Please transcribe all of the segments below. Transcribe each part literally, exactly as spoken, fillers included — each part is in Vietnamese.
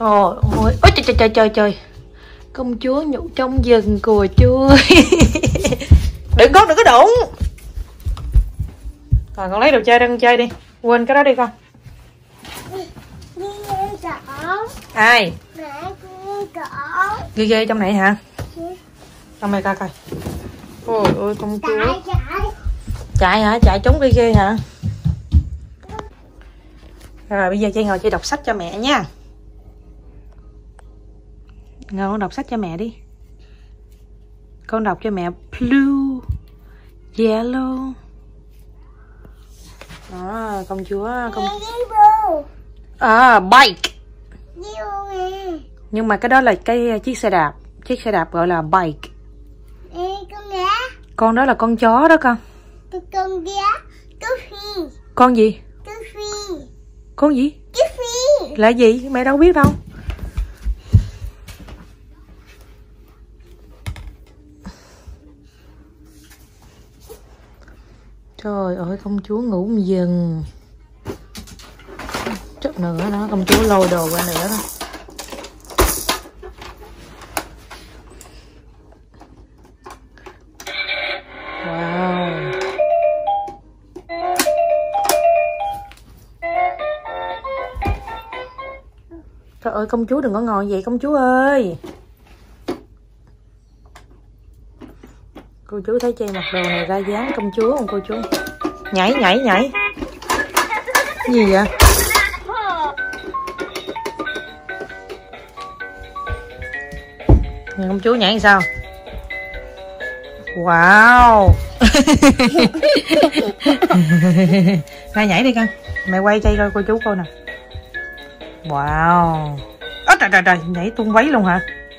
Ôi ôi, ôi trời trời trời trời trời. Công chúa nhủ trong rừng cùa chui. Đừng con, đừng có đụng. Rồi con lấy đồ chơi ra con chơi đi. Quên cái đó đi con. Ai? Ghê ghê trong này hả? Trong này coi coi. Ôi ôi công chúa. Chạy hả? Chạy trốn ghê ghê hả? Rồi bây giờ chơi ngồi chơi đọc sách cho mẹ nha. Ngồi đọc sách cho mẹ đi. Con đọc cho mẹ blue, yellow. Đó, công chúa công à, bike. Nhưng mà cái đó là cái chiếc xe đạp. Chiếc xe đạp gọi là bike. Con đó là con chó đó con. Con Con gì? Con gì? Là gì? Mẹ đâu biết đâu. Trời ơi công chúa ngủ một dần. Chút nữa đó công chúa lôi đồ qua nữa đó. Wow. Trời ơi công chúa đừng có ngồi vậy công chúa ơi. Cô chú thấy chơi mặc đồ này ra dáng công chúa không cô chú? Nhảy nhảy nhảy. Cái gì vậy? Nhìn công chúa nhảy sao? Wow. Ra nhảy đi con. Mẹ quay chơi coi cô chú coi nè. Wow. Ôi trời trời trời, nhảy tung váy luôn hả?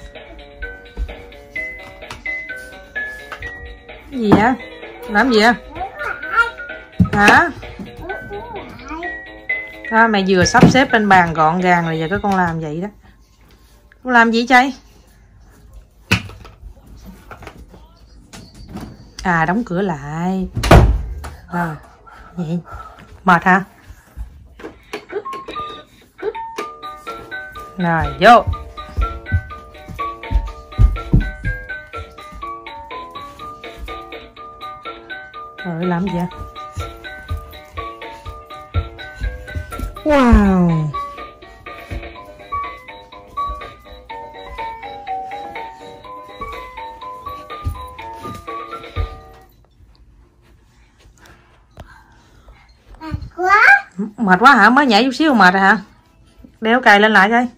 Cái gì vậy? Làm gì vậy? Hả? À, mẹ vừa sắp xếp trên bàn gọn gàng rồi giờ cái con làm vậy đó. Con làm gì chơi? À đóng cửa lại. À, vậy. Mệt hả? Rồi vô. Rồi làm gì vậy? Wow. Mệt quá hả? Mới nhảy chút xíu mệt rồi hả? Đeo cài lên lại coi.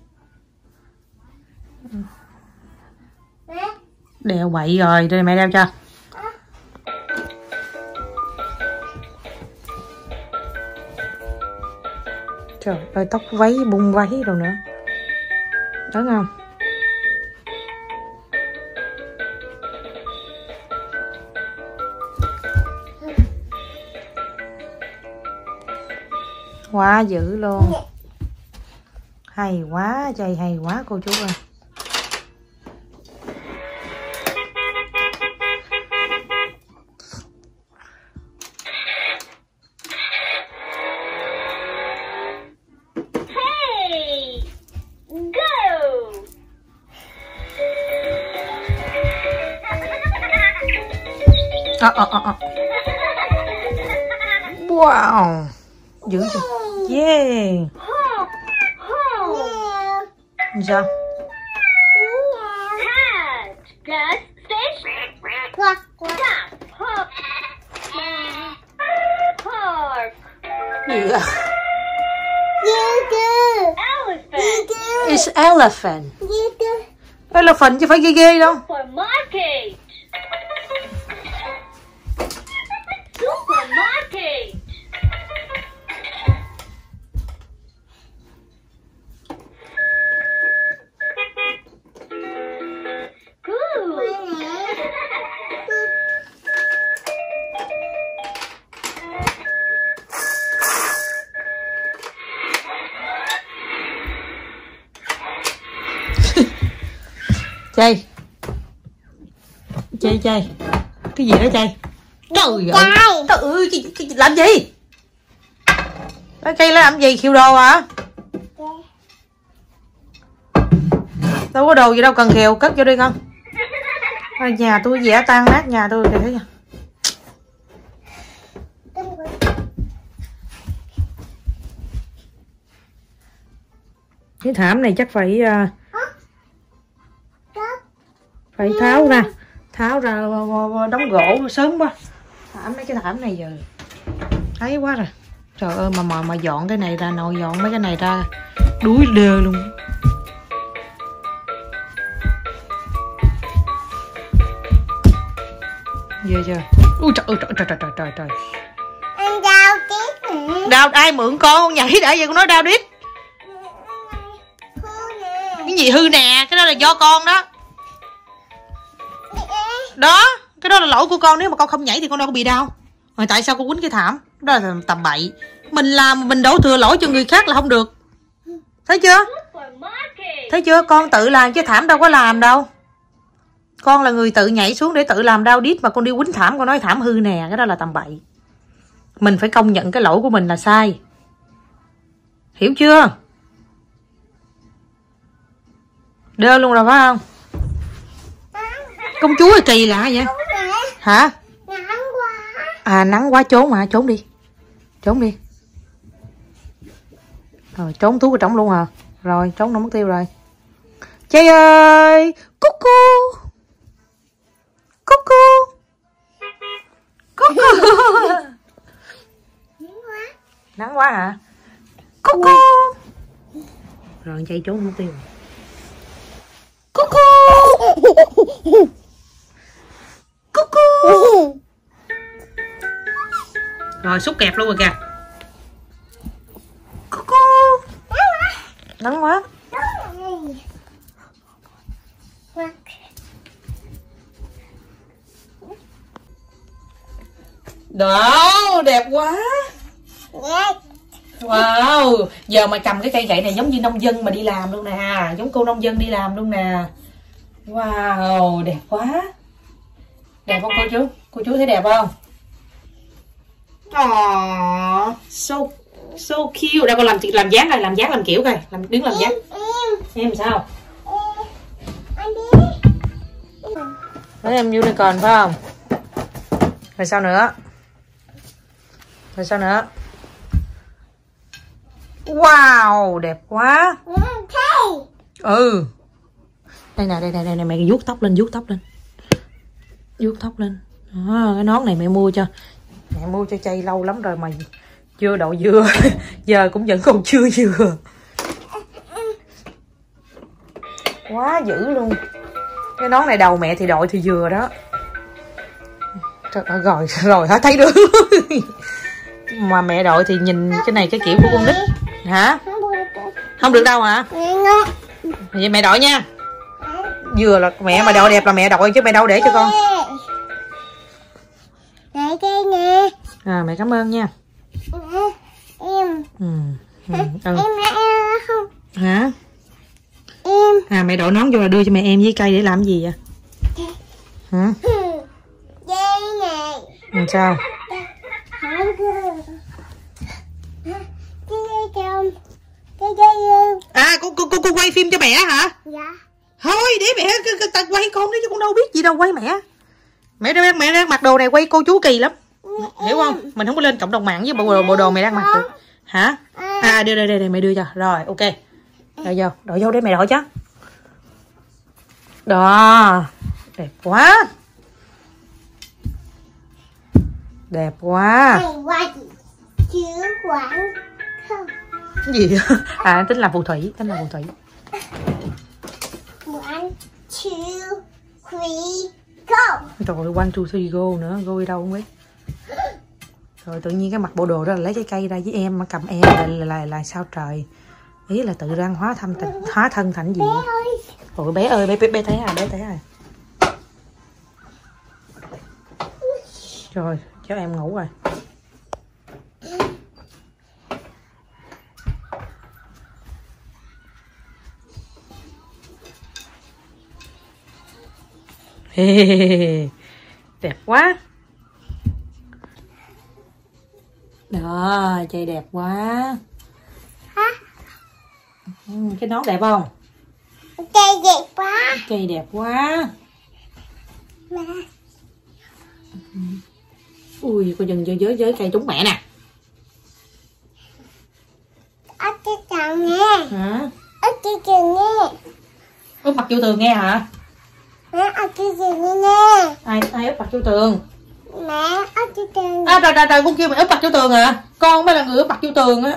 Đeo bậy rồi, đây mẹ đeo cho. Trời ơi tóc váy bung váy rồi nữa. Đúng không? Quá dữ luôn. Hay quá, chơi hay quá cô chú ơi. À, à, à, à. Wow. Dữ chưa? Yeah. Sao? Gì à? It's elephant. Elephant chứ phải ghê ghê đâu. Chơi chơi chơi cái gì đó chơi. Trời ơi trời ơi cái, cái, làm gì lấy cây lấy làm gì khiêu đồ hả? Đâu có đồ gì đâu cần khều, cất vô đi con. Nhà tôi vẽ tan nát nhà tôi kìa, thấy chưa? Cái thảm này chắc phải phải tháo ra, tháo ra đóng gỗ sớm quá. Thảm mấy cái thảm này giờ thấy quá rồi. Trời ơi mà mà mà dọn cái này ra, nội dọn mấy cái này ra đuối đơ luôn. Về chưa? Ui trời ơi, trời trời trời trời trời. Anh đau đít nè. Đau ai mượn con nhảy đã giờ con nói đau đít. Cái gì hư nè, cái đó là do con đó. Đó, cái đó là lỗi của con, nếu mà con không nhảy thì con đâu có bị đau. Rồi tại sao con quýnh cái thảm? Đó là tầm bậy. Mình làm mình đổ thừa lỗi cho người khác là không được. Thấy chưa? Thấy chưa? Con tự làm chứ thảm đâu có làm đâu. Con là người tự nhảy xuống để tự làm đau đít mà con đi quýnh thảm, con nói thảm hư nè, cái đó là tầm bậy. Mình phải công nhận cái lỗi của mình là sai. Hiểu chưa? Đơ luôn rồi phải không? Công chúa kỳ lạ vậy? Hả? Nắng quá. À nắng quá trốn mà, trốn đi. Trốn đi. Rồi trốn thuốc ở trong luôn à. Rồi trốn nó mất tiêu rồi. Chay ơi, cú cú. Cú cú. Cú cú. Nắng quá. Nắng quá hả? Cú cú. Rồi Chay trốn mất tiêu rồi. Cú cú. Cú cú. Rồi xúc kẹp luôn rồi kìa. Cú cú. Nắng quá. Đó, đẹp quá. Wow, giờ mà cầm cái cây gậy này giống như nông dân mà đi làm luôn nè, giống cô nông dân đi làm luôn nè. Wow, đẹp quá. Đẹp không cô chú? Cô chú thấy đẹp không? Aww, so so cute. Đâu con làm làm dáng này, làm dáng làm kiểu coi, làm đứng làm dáng. Em, em sao? Anh đi. Thấy em unicorn phải không? Rồi sao nữa? Rồi sao nữa? Wow, đẹp quá. Ừ. Đây nè, đây nè, đây nè, mẹ vuốt tóc lên, vuốt tóc lên. Vuốt tóc lên. À, cái nón này mẹ mua cho. Mẹ mua cho Chay lâu lắm rồi mà chưa đậu dừa. Giờ cũng vẫn còn chưa dừa. Quá dữ luôn. Cái nón này đầu mẹ thì đội thì dừa đó. Trời ơi, rồi rồi hả, thấy được. Mà mẹ đội thì nhìn cái này cái kiểu của con nít. Hả? Không được đâu hả? Vậy mẹ đội nha. Dừa là mẹ mà đội đẹp là mẹ đội chứ mẹ đâu để cho con. Để đây nè. À mẹ cảm ơn nha. Em. Ừ. Ừ. Ừ. Em là không. Hả? Em. À mẹ đội nón vô là đưa cho mẹ em với cây để làm gì vậy? Hả? Đây nè. Ừ, sao? À cô cô cô, cô quay phim cho mẹ hả? Dạ. Thôi để mẹ ta quay con đi chứ con đâu biết gì đâu, quay mẹ. Mẹ đang mẹ đang mặc đồ này quay cô chú kỳ lắm. Hiểu không? Mình không có lên cộng đồng mạng với bộ, bộ đồ mẹ đang mặc được. Hả? À đưa đây đây đây mẹ đưa cho. Rồi ok. Rồi vô, đội vô để mẹ đội chứ. Đó. Đẹp quá. Đẹp quá. Chứ quảng không. Cái gì? À tính là phù thủy, tính là phù thủy. One, two, three, go. Trời ơi, one, two, three, go nữa. Go đi đâu không biết. Rồi tự nhiên cái mặt bộ đồ đó là lấy trái cây ra với em mà cầm em là là, là, là sao trời. Ý là tự răng hóa thân hóa thân thành gì vậy? Ôi bé ơi, bé bé, bé thấy à, bé thấy à. Rồi, cho em ngủ rồi. Đẹp quá. Đó, Chay đẹp quá. Hả? Ừ, cái nón đẹp không? Cây đẹp quá. Cây đẹp quá. Mẹ. Ui, cô dừng với với cây trúng mẹ nè. Út cho chồng nghe. Hả? Út cho chồng nghe. Úp mặt vô tường nghe hả? Mẹ út cho chồng nghe. Ai ai úp mặt vô tường? Mẹ út cho chồng. À trời trời trời, con kêu mày úp mặt vô tường à? Con mới là người úp mặt vô tường á.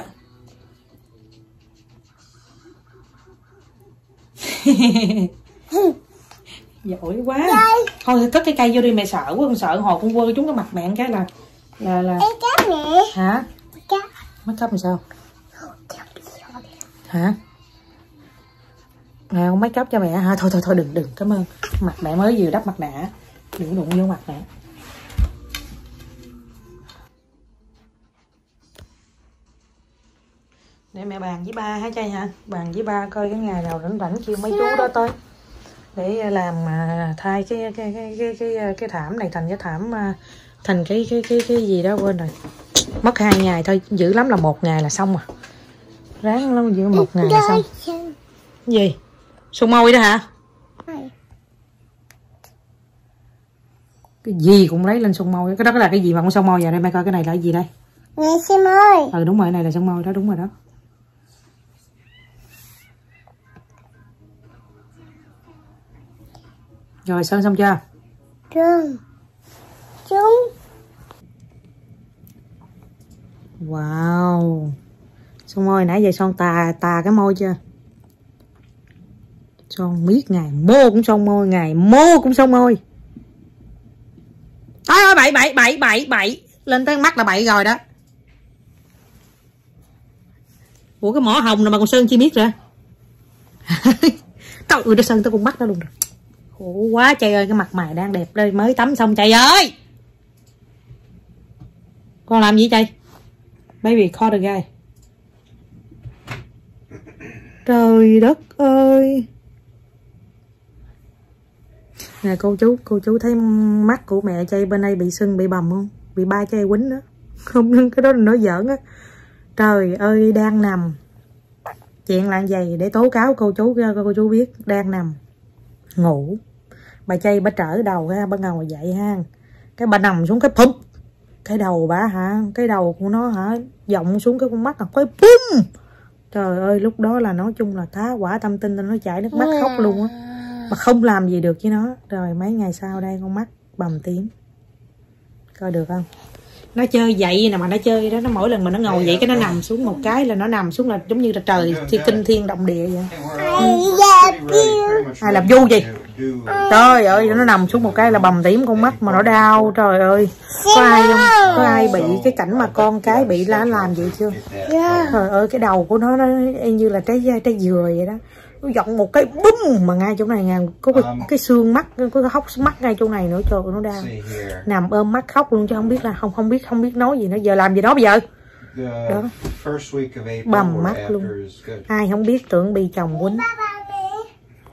Giỏi quá. Đây. Thôi cất cái cây vô đi, mẹ sợ quá, con sợ hồi con quơ trúng cái mặt mẹ cái là là là. Ê cáp nè. Hả? Cáp. Mất cấp làm sao? Hả? À, con make up cho mẹ hả? Thôi thôi thôi đừng đừng, cảm ơn. Mặt mẹ mới vừa đắp mặt nạ, đừng đụng vô mặt mẹ. Để mẹ bàn với ba hả trai hả? Bàn với ba coi cái ngày nào rảnh rảnh kêu mấy chú đó tới để làm mà thay cái cái cái cái cái cái thảm này thành cái thảm, thành cái cái cái cái gì đó quên rồi. Mất hai ngày thôi, dữ lắm là một ngày là xong à. Ráng lắm dữ một ngày là xong. Gì? Son môi đó hả? Cái gì cũng lấy lên son môi. Cái đó là cái gì mà con son môi vào đây, mẹ coi cái này là cái gì đây? Nghe son môi. Ừ đúng rồi, cái này là son môi đó, đúng rồi đó. Rồi sơn xong chưa? Trương. Trúng. Wow. Son môi nãy giờ son tà tà cái môi chưa? Son miết ngày mô cũng son môi, ngày mô cũng son môi. Thôi ơi bậy bậy bậy bậy bậy, lên tới mắt là bậy rồi đó. Ủa cái mỏ hồng này mà còn sơn chi biết rồi. Tao ui nó sơn tới con mắt nó luôn rồi. Khổ quá Trai ơi, cái mặt mày đang đẹp đây, mới tắm xong Trai ơi. Con làm gì Trai? Baby call the guy. Trời đất ơi. Nè cô chú, cô chú thấy mắt của mẹ Trai bên đây bị sưng, bị bầm không? Bị ba Trai quýnh đó. Không, cái đó là nói giỡn á. Trời ơi, đang nằm. Chuyện là vậy để tố cáo cô chú cho cô chú biết, đang nằm ngủ. Bà Trai bà trở đầu ha, bà ngồi dậy ha. Cái bà nằm xuống cái phụp. Cái đầu bà hả, cái đầu của nó hả, vọng xuống cái con mắt là cái bum. Trời ơi, lúc đó là nói chung là tá quả tâm tinh, nó chảy nước mắt khóc luôn á. Mà không làm gì được với nó. Rồi mấy ngày sau đây con mắt bầm tím. Coi được không? Nó chơi vậy nè, mà nó chơi đó, nó mỗi lần mà nó ngồi vậy cái nó nằm xuống một cái là nó nằm xuống là giống như là trời thì kinh thiên động địa vậy. Ai làm du gì? Trời ơi, nó nằm xuống một cái là bầm tím con mắt mà nó đau. Trời ơi, có ai không? Có ai bị cái cảnh mà con cái bị lá làm vậy chưa? Trời ơi, cái đầu của nó nó như là trái trái dừa vậy đó. Nó giọng một cái bum mà ngay chỗ này nè, có cái, cái xương mắt, có cái hốc mắt ngay chỗ này nữa. Trời ơi, nó đau. Nằm ôm mắt khóc luôn chứ không biết là không không biết không biết nói gì nữa. Giờ làm gì đó bây giờ? Đó. Bầm mắt luôn. Ai không biết tưởng bị chồng quýnh.